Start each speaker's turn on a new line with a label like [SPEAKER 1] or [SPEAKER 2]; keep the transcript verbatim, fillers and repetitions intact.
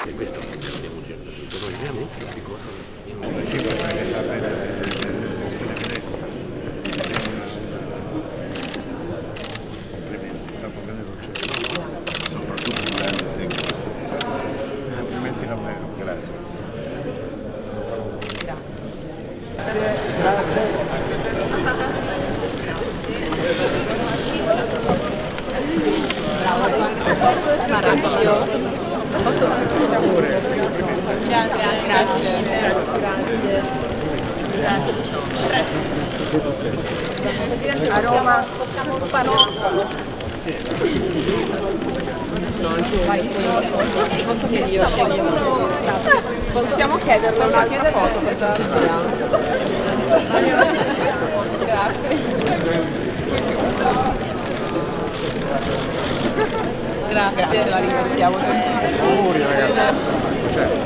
[SPEAKER 1] E questo abbiamo cercato noi ovviamente, lo ricordo.
[SPEAKER 2] Complimenti, è stato bene dolce. Soprattutto un grande seguito. Complimenti davvero, grazie.
[SPEAKER 3] Maraviglioso.
[SPEAKER 4] Posso se possiamo pure.
[SPEAKER 3] Grazie, grazie. Grazie. A Roma possiamo parlare. Possiamo chiederle un'altra foto questa grazie. Grazie, la ringraziamo.
[SPEAKER 2] Auguri ragazzi.